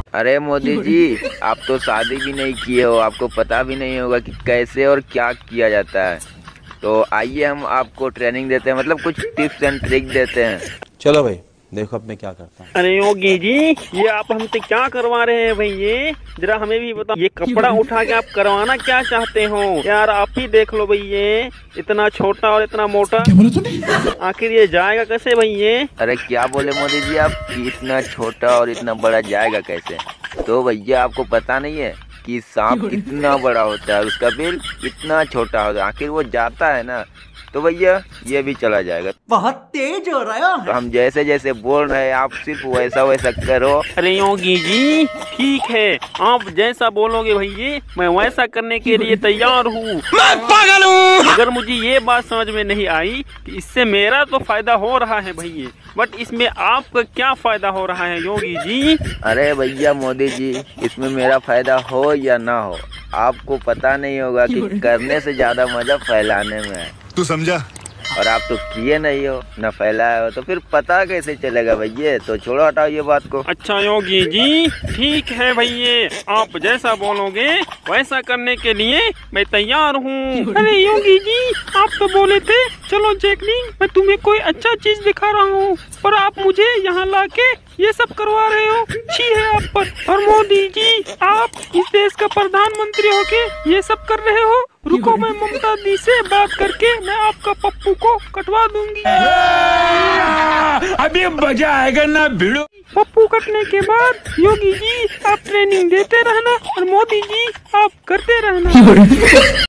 अरे मोदी जी, आप तो शादी भी नहीं किए हो, आपको पता भी नहीं होगा कि कैसे और क्या किया जाता है। तो आइए हम आपको ट्रेनिंग देते हैं, मतलब कुछ टिप्स एंड ट्रिक देते हैं। चलो भाई, देखो अब मैं क्या करता हूँ। अरे योगी जी, ये आप हमसे क्या करवा रहे हैं भाई? ये जरा हमें भी बताओ, ये कपड़ा उठा के आप करवाना क्या चाहते हो? यार आप ही देख लो भाई, ये इतना छोटा और इतना मोटा, आखिर ये जाएगा कैसे भाई ये? अरे क्या बोले मोदी जी आप कि इतना छोटा और इतना बड़ा जाएगा कैसे? तो भैया आपको पता नहीं है कि सांप कितना बड़ा होता है, उसका बिल इतना छोटा होता है, आखिर वो जाता है ना। तो भैया ये भी चला जाएगा। बहुत तेज हो रहा है। तो हम जैसे जैसे बोल रहे हैं आप सिर्फ वैसा वैसा करो। अरे योगी जी ठीक है, आप जैसा बोलोगे भैया मैं वैसा करने के लिए तैयार हूँ। मैं पागल हूँ। अगर मुझे ये बात समझ में नहीं आई कि इससे मेरा तो फायदा हो रहा है भैया, बट इसमें आपका क्या फायदा हो रहा है योगी जी? अरे भैया मोदी जी, इसमें मेरा फायदा हो या ना हो आपको पता नहीं होगा कि करने से ज्यादा मजा फैलाने में है। तू समझा? और आप तो किए नहीं हो न फैलाए हो, तो फिर पता कैसे चलेगा भैया? तो छोड़ो, हटाओ ये बात को। अच्छा योगी जी ठीक है भैया, आप जैसा बोलोगे वैसा करने के लिए मैं तैयार हूँ। अरे योगी जी आप तो बोले थे चलो जैकलिन मैं तुम्हें कोई अच्छा चीज दिखा रहा हूँ, पर आप मुझे यहाँ लाके ये सब करवा रहे हो। छी है आप पर। और मोदी जी आप इस देश का प्रधानमंत्री होके ये सब कर रहे हो। रुको मैं ममता दी से बात करके मैं आपका पप्पू को कटवा दूंगी। अभी मजा आएगा ना भिड़ो। पप्पू कटने के बाद योगी जी आप ट्रेनिंग देते रहना और मोदी जी आप करते रहना।